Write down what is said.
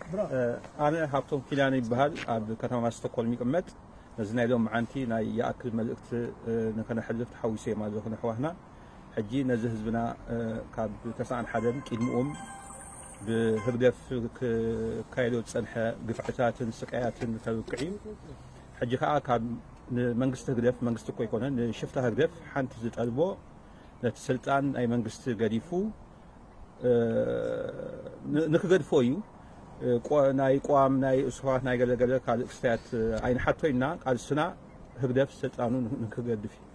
أنا هابتون كيلاني بهال عبد كتام استقل ميقمت نزنا يوم عنتي نا يأكل ملكت نكنا حلفت حويسي ما ذوقنا حواهنا حجي نزه زبنا كاب تسعن حدا كيلمؤم بهدف كايدو تصنح قفعتات سقايات توقعين حجي كاب منغست هدف منغست كو يكون شفتها هدف حنت زطلبو لتسلطان اي منغست غديفو نكغدفويو ناي قوام ناي اسوات ناي غلغله كال اكستات اين حتوينا قال سنا هدف سلطانو نكغدفي